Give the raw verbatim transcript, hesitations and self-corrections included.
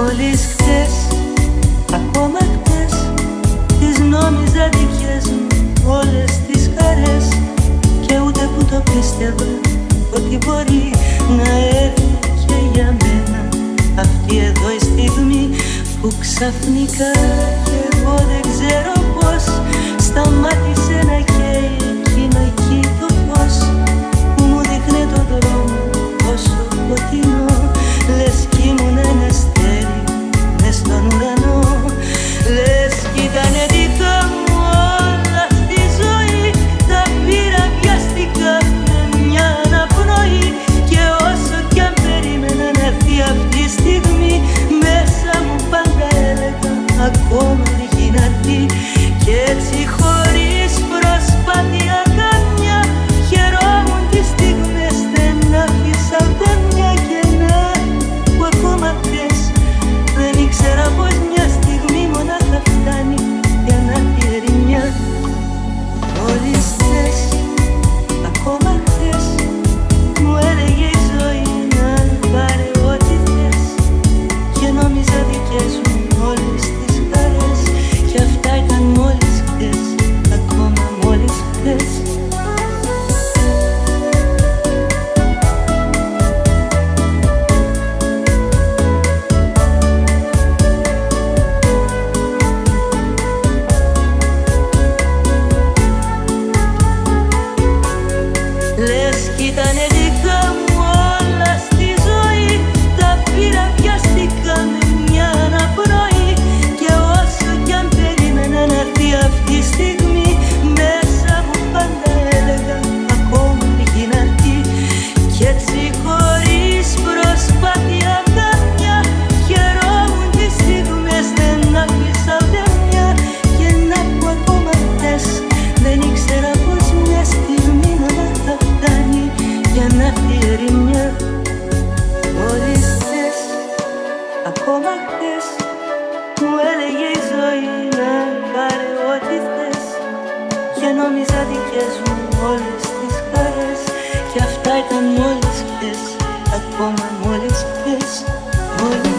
Μόλις χτες, ακόμα χτες, τις νόμιζα δικές μου όλες τις χαρές. Και ούτε που το πίστευα ότι μπορεί να έρθει και για μένα αυτή εδώ η στιγμή που ξαφνικά κι εγώ δεν ξέρω πως σταμάτησε να καίει εκείνο εκεί το φως που μου δείχνε το δρόμο τόσο φωτεινό. Λες κι ήμουν ένα αστέρι μες στον ουρανό. Λες κι ήτανε δικά μου όλα στη ζωή. Τα πήρα βιαστικά με μια αναπνοή. Και όσο κι αν περίμενα να έρθει αυτή η στιγμή, μέσα μου πάντα έλεγα ακόμα αργεί να έρθει. Κι έτσι χωρίς προσπάθεια καμιά χαιρόμουν τις στιγμές, δεν άφησα ούτε μια κενά. Που ακόμα χθες δεν ήξερα πως μια στιγμή μονάχα φτάνει για να έρθει ερημιά. Μόλις χθες, ακόμα χθες, μου έλεγε η ζωή να πάρε ό,τι θες. Και νόμιζα δικές μου όλες τις χαρές. Κι αυτά ήταν μόλις χθες, ακόμα μόλις χθες. Λες κι ήτανε δικά μου όλα στη ζωή. Τα πήρα βιαστικά με μια αναπνοή. Και όσο κι αν περίμενα να έρθει αυτή η στιγμή, μέσα μου πάντα έλεγα ακόμα αργεί να έρθει. Κι έτσι χωρίς προσπάθεια καμιά χαιρόμουν τις στιγμές, δεν άφησα ούτε μια. Και να που ακόμα χθες δεν ήξερα πως μια στιγμή μονάχα φτάνει για να έρθει η ερημιά. Μόλις χθες, ακόμα χθες, μου έλεγε η ζωή να πάρε ό,τι θες. Και νόμιζα δικές μου όλες τις χαρές. Κι αυτά ήταν μόλις χθες, ακόμα μόλις χθες, μόλις